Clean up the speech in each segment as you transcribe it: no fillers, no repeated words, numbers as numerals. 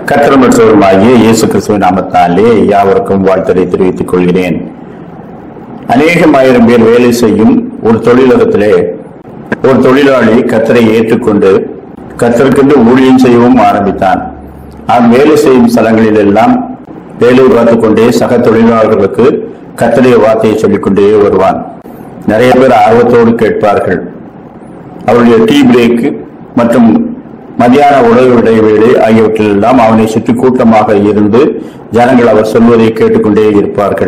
கர்த்தர் மற்றவருமாகிய இயேசு கிறிஸ்துவின் நாமத்தாலே யாவருக்கும் வாழ்த்தலை தெரிவித்துக் கொள்கிறேன். அநேகமாயிரம் பேர் வேலை செய்யும் ஒரு தொழிலகத்திலே ஒரு தொழிலாளி கர்த்தரை ஏற்றுக்கொண்டு கர்த்தருக்கென்று ஊழியம் செய்யவும் ஆரம்பித்தான். அவன் வேலை செய்யும் ஸ்தலங்களில் எல்லாம் வேலை பார்த்துக் கொண்டே சக தொழிலாளர்களுக்கு கர்த்தருடைய வார்த்தையை சொல்லிக்கொண்டே வருவான். நிறைய பேர் ஆர்வத்தோடு கேட்பார்கள். அவருடைய டீ பிரேக் மற்றும் மத்தியான உணவு இடைவேளை ஆகியவற்றிலெல்லாம் அவனை சுற்றி கூட்டமாக இருந்து ஜனங்கள் அவர் சொல்வதை கேட்டுக்கொண்டே இருப்பார்கள்.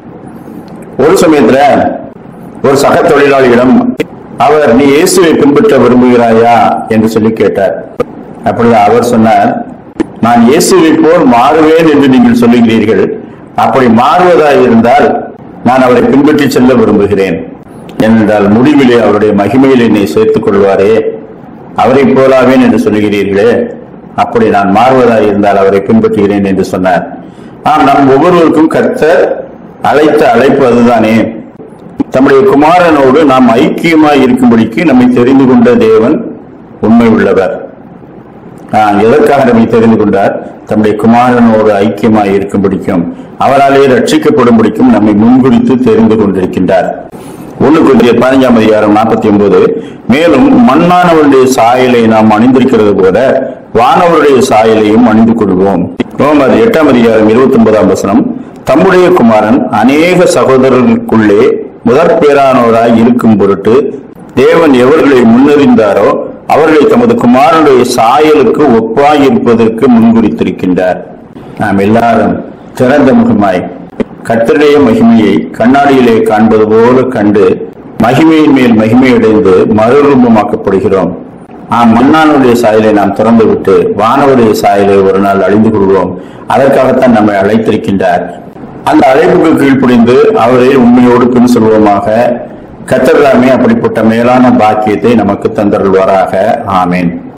ஒரு சமயத்துல ஒரு சக தொழிலாளியிடம் அவர், நீ இயேசுவை பின்பற்ற விரும்புகிறாயா என்று சொல்லி கேட்டார். அப்பொழுது அவர் சொன்னார், நான் இயேசுவை போல் மாறுவேன் என்று நீங்கள் சொல்லுகிறீர்கள். அப்படி மாறுவதாய் இருந்தால் நான் அவரை பின்பற்றி செல்ல விரும்புகிறேன். ஏனென்றால் முடிவிலே அவருடைய மகிமையில் என்னை சேர்த்துக் கொள்வாரே, அவரை போலாவேன் என்று சொல்லுகிறீர்களே, அப்படி நான் மாறுவதாய் இருந்தால் அவரை பின்பற்றுகிறேன் என்று சொன்னார். நம் ஒவ்வொருவருக்கும் கர்த்தர் அழைத்த அழைப்பு அதுதானே. தம்முடைய குமாரனோடு நாம் ஐக்கியமாய் இருக்கும்படிக்கு நம்மை தெரிந்து கொண்ட தேவன் உண்மை உள்ளவர். எதற்காக நம்மை தெரிந்து கொண்டார்? தம்முடைய குமாரனோடு ஐக்கியமாய் இருக்கும்படிக்கும் அவராலே ரட்சிக்கப்படும்படிக்கும் நம்மை முன்குறித்து தெரிந்து கொண்டிருக்கின்றார். 1 Corinthians 15:49, மேலும் மண்ணானவருடைய சாயலை நாம் அணிந்திருக்கிறது போல வானவருடைய சாயலையும் அணிந்து கொள்வோம். ரோமர் 8:29, தம்முடைய குமாரன் அநேக சகோதரர்களுக்குள்ளே முதற் பேரானோராய் இருக்கும் பொருட்டு தேவன் எவர்களை முன்னறிந்தாரோ அவர்களை தமது குமாரனுடைய சாயலுக்கு ஒப்பாய் இருப்பதற்கு முன்குறித்திருக்கின்றார். நாம் எல்லாரும் திறந்த முகமாய் கர்த்தருடைய மகிமையை கண்ணாடியிலே காண்பது போல கண்டு மகிமையின் மேல் மகிமையடைந்து மறுரூபமாக்கப்படுகிறோம். மண்ணானுடைய சாயலை நாம் திறந்து விட்டு வானவருடைய சாயலை ஒரு நாள் அழிந்து கொள்வோம். அதற்காகத்தான் நம்மை அழைத்திருக்கின்றார். அந்த அழைப்புக்கு கீழ்ப்படிந்து அவரை உண்மையோடு பின் சொல்வோமாக. கர்த்தர் தாமே அப்படிப்பட்ட மேலான பாக்கியத்தை நமக்கு தந்தருள்வாராக. ஆமேன்.